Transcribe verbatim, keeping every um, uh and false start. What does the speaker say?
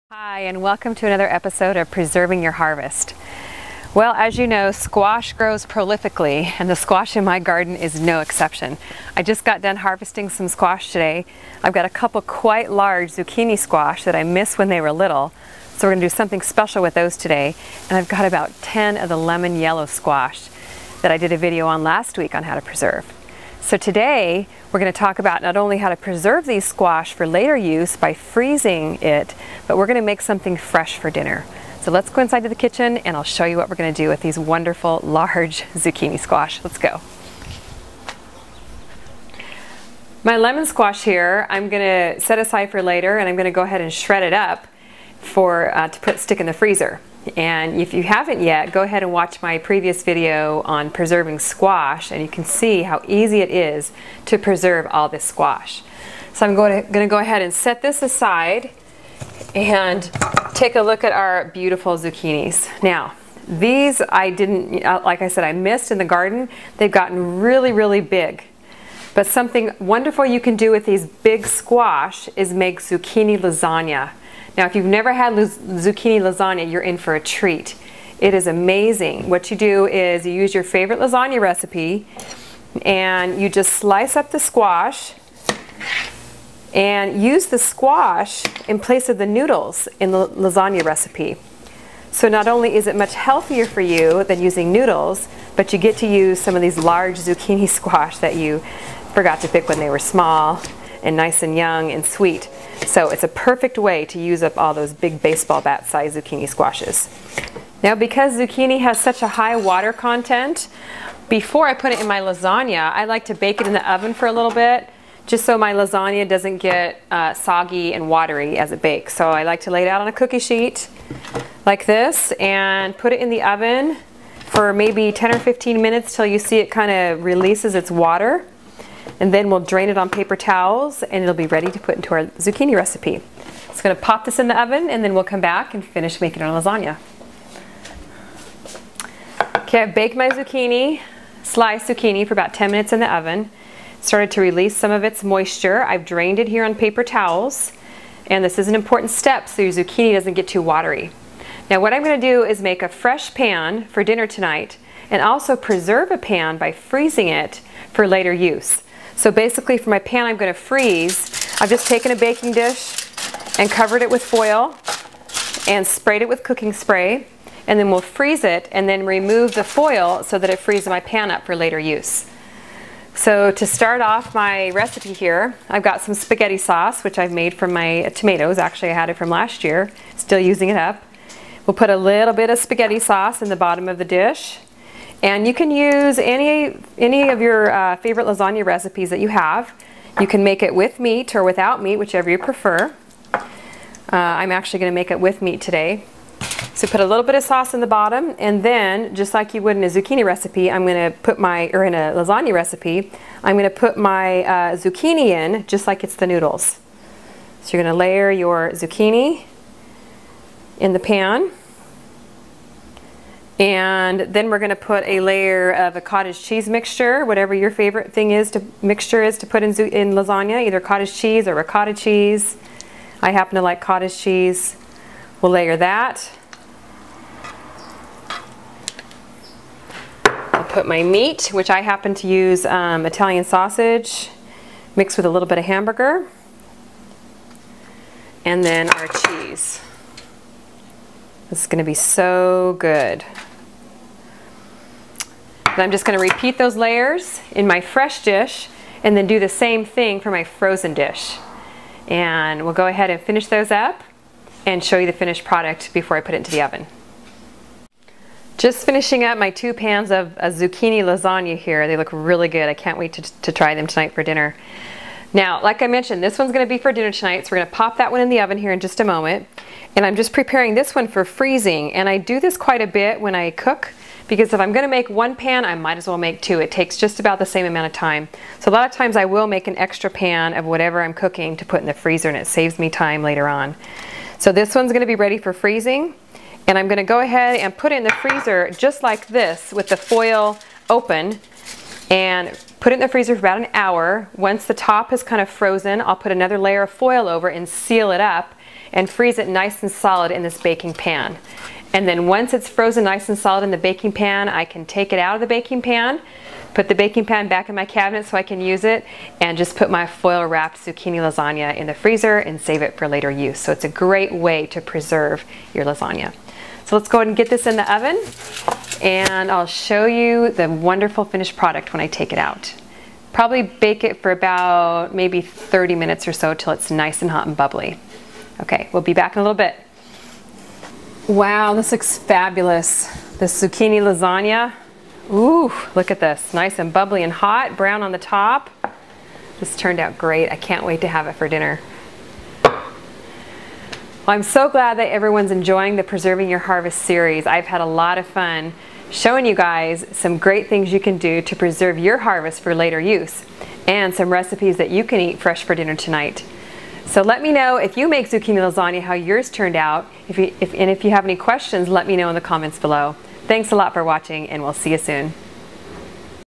Hi, and welcome to another episode of Preserving Your Harvest. Well, as you know, squash grows prolifically, and the squash in my garden is no exception. I just got done harvesting some squash today. I've got a couple quite large zucchini squash that I missed when they were little, so we're going to do something special with those today. And I've got about ten of the lemon yellow squash that I did a video on last week on how to preserve. So today we're going to talk about not only how to preserve these squash for later use by freezing it, but we're going to make something fresh for dinner. So let's go inside to the kitchen and I'll show you what we're going to do with these wonderful large zucchini squash. Let's go. My lemon squash here I'm going to set aside for later, and I'm going to go ahead and shred it up for uh, to put stick in the freezer. And if you haven't yet, go ahead and watch my previous video on preserving squash, and you can see how easy it is to preserve all this squash. So I'm going to, going to go ahead and set this aside and take a look at our beautiful zucchinis. Now, these I didn't, like I said, I missed in the garden. They've gotten really, really big. But something wonderful you can do with these big squash is make zucchini lasagna. Now, if you've never had zucchini lasagna, you're in for a treat. It is amazing. What you do is you use your favorite lasagna recipe and you just slice up the squash and use the squash in place of the noodles in the lasagna recipe. So not only is it much healthier for you than using noodles, but you get to use some of these large zucchini squash that you forgot to pick when they were small and nice and young and sweet. So it's a perfect way to use up all those big baseball bat size zucchini squashes. Now, because zucchini has such a high water content, before I put it in my lasagna, I like to bake it in the oven for a little bit, just so my lasagna doesn't get uh, soggy and watery as it bakes. So I like to lay it out on a cookie sheet like this and put it in the oven for maybe ten or fifteen minutes till you see it kind of releases its water. And then we'll drain it on paper towels and it'll be ready to put into our zucchini recipe. It's going to pop this in the oven and then we'll come back and finish making our lasagna. Okay, I've baked my zucchini, sliced zucchini for about ten minutes in the oven. Started to release some of its moisture. I've drained it here on paper towels, and this is an important step so your zucchini doesn't get too watery. Now what I'm going to do is make a fresh pan for dinner tonight and also preserve a pan by freezing it for later use. So basically for my pan I'm going to freeze, I've just taken a baking dish and covered it with foil and sprayed it with cooking spray, and then we'll freeze it and then remove the foil so that it frees my pan up for later use. So to start off my recipe here, I've got some spaghetti sauce, which I've made from my tomatoes. Actually, I had it from last year, still using it up. We'll put a little bit of spaghetti sauce in the bottom of the dish. And you can use any, any of your uh, favorite lasagna recipes that you have. You can make it with meat or without meat, whichever you prefer. Uh, I'm actually going to make it with meat today. So put a little bit of sauce in the bottom, and then just like you would in a zucchini recipe, I'm going to put my, or in a lasagna recipe, I'm going to put my uh, zucchini in just like it's the noodles. So you're going to layer your zucchini in the pan. And then we're going to put a layer of a cottage cheese mixture, whatever your favorite thing is to mixture is to put in, in lasagna, either cottage cheese or ricotta cheese. I happen to like cottage cheese. We'll layer that. I'll put my meat, which I happen to use um, Italian sausage, mixed with a little bit of hamburger. And then our cheese. This is going to be so good. And I'm just going to repeat those layers in my fresh dish and then do the same thing for my frozen dish. And we'll go ahead and finish those up and show you the finished product before I put it into the oven. Just finishing up my two pans of a zucchini lasagna here. They look really good. I can't wait to, to try them tonight for dinner. Now, like I mentioned, this one's going to be for dinner tonight, so we're going to pop that one in the oven here in just a moment. And I'm just preparing this one for freezing, and I do this quite a bit when I cook, because if I'm going to make one pan, I might as well make two. It takes just about the same amount of time. So a lot of times I will make an extra pan of whatever I'm cooking to put in the freezer, and it saves me time later on. So this one's going to be ready for freezing, and I'm going to go ahead and put it in the freezer just like this with the foil open, and put it in the freezer for about an hour. Once the top is kind of frozen, I'll put another layer of foil over and seal it up, and freeze it nice and solid in this baking pan. And then once it's frozen nice and solid in the baking pan, I can take it out of the baking pan, put the baking pan back in my cabinet so I can use it, and just put my foil wrapped zucchini lasagna in the freezer and save it for later use. So it's a great way to preserve your lasagna. So let's go ahead and get this in the oven, and I'll show you the wonderful finished product when I take it out. Probably bake it for about maybe thirty minutes or so till it's nice and hot and bubbly. Okay, we'll be back in a little bit. Wow, this looks fabulous. This zucchini lasagna. Ooh, look at this. Nice and bubbly and hot, brown on the top. This turned out great. I can't wait to have it for dinner. Well, I'm so glad that everyone's enjoying the Preserving Your Harvest series. I've had a lot of fun showing you guys some great things you can do to preserve your harvest for later use, and some recipes that you can eat fresh for dinner tonight. So let me know if you make zucchini lasagna, how yours turned out. If you, if, and if you have any questions, let me know in the comments below. Thanks a lot for watching, and we'll see you soon.